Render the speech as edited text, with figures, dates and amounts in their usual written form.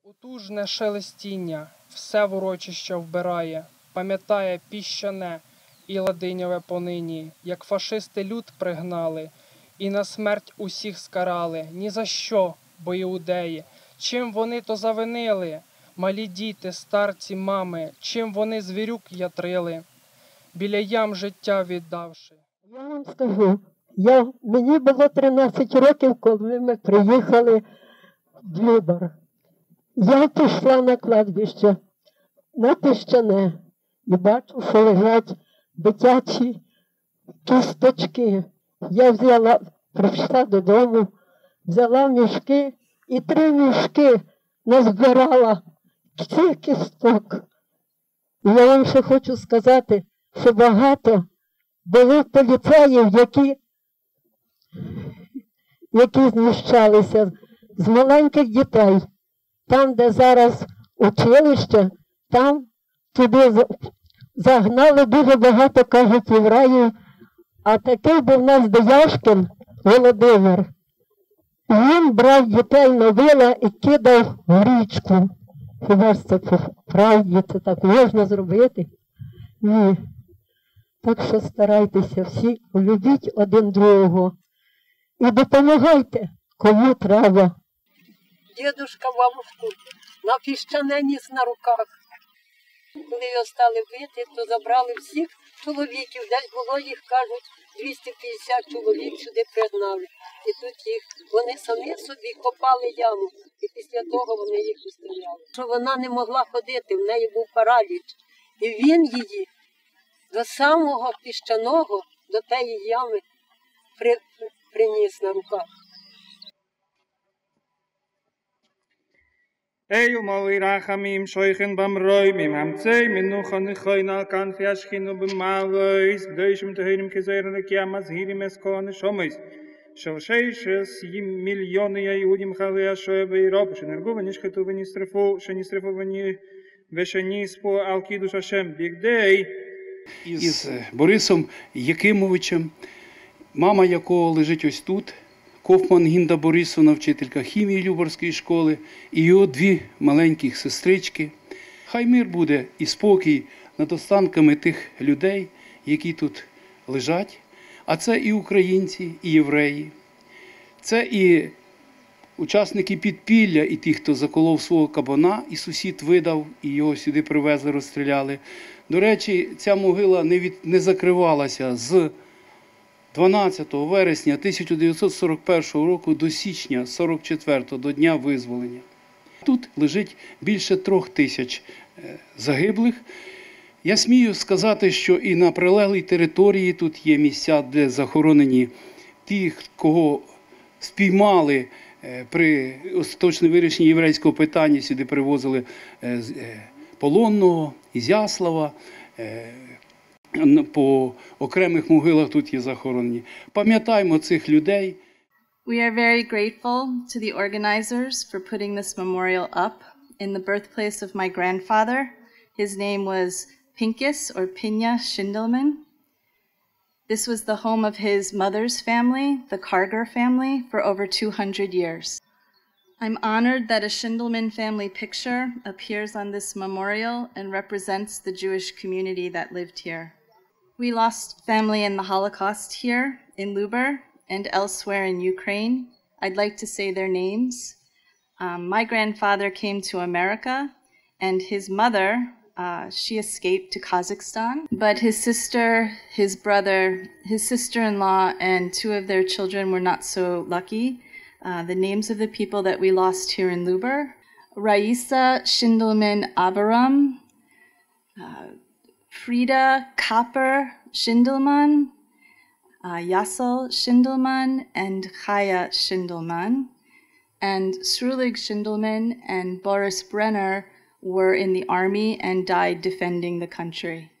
Потужне шелестіння все в урочище вбирає, пам'ятає піщане і ладиньове понині, як фашисти люд пригнали і на смерть усіх скарали. Ні за що, бо іудеї, чим вони то завинили? Малі діти, старці, мами, чим вони звірюк ятрили, біля ям життя віддавши. Я вам скажу, мені було 13 років, коли ми приїхали в Любар. Я пішла на кладбище, на Піщане, і бачу, що лежать дитячі кісточки. Я прийшла додому, взяла мішки і 3 мішки назбирала цих кісток. І я вам ще хочу сказати, що багато було поліцаїв, які знущалися з маленьких дітей. Там, де зараз училище, там туди загнали дуже багато, кажуть, євреїв. А такий був у нас Деяшкін Володимир. Він брав дітей на вила і кидав в річку. Хіба ж це по правді, це так можна зробити? Ні. Так що старайтеся всі, любіть один другого і допомагайте, кому треба. Дідушка бабушку на Піщане ніс на руках. Коли його стали бити, то забрали всіх чоловіків. Десь було їх, кажуть, 250 чоловік сюди пригнали. І тут вони самі собі копали яму. І після того вони їх розстріляли. Що вона не могла ходити, в неї був параліч. І він її до самого Піщаного, до тієї ями приніс на руках. Eyu mali rachamim shoichen bam roimim hamtzei menucha nechoina kan fiashchinu b'mavois gdoishim tehirim kezeirin lekiyamaz hirim eskone shomois shel 6 מיליוני היהודים חללי השואה באירופה שנהרגו ונשחטו שנשרפו ושנספו על קידוש השם בכדי із Борисом Якимовичем, мама якого лежить ось тут, Кофман Гінда Борисовна, вчителька хімії Любарської школи, і його 2 маленьких сестрички. Хай мир буде і спокій над останками тих людей, які тут лежать. А це і українці, і євреї. Це і учасники підпілля, і ті, хто заколов свого кабана, і сусід видав, і його сюди привезли, розстріляли. До речі, ця могила не закривалася з 12 вересня 1941 року до січня 1944 до Дня Визволення. Тут лежить більше 3000 загиблих. Я смію сказати, що і на прилеглій території тут є місця, де захоронені ті, кого спіймали при остаточному вирішенні єврейського питання. Сюди привозили Полонного, Ізяслава. По окремих могилах тут є захоронені. Пам'ятаємо цих людей. We are very grateful to the organizers for putting this memorial up in the birthplace of my grandfather. His name was Pincus or Pinya Schindelman. This was the home of his mother's family, the Karger family, for over 200 years. I'm honored that a Schindelman family picture appears on this memorial and represents the Jewish community that lived here. We lost family in the Holocaust here in Lubar and elsewhere in Ukraine. I'd like to say their names. My grandfather came to America, and his mother, she escaped to Kazakhstan. But his sister, his brother, his sister-in-law, and 2 of their children were not so lucky. The names of the people that we lost here in Lubar: Raisa Schindelman Abaram, Frida Kapper Schindelman, Yassel Schindelman, and Chaya Schindelman. And Srulig Schindelman and Boris Brenner were in the army and died defending the country.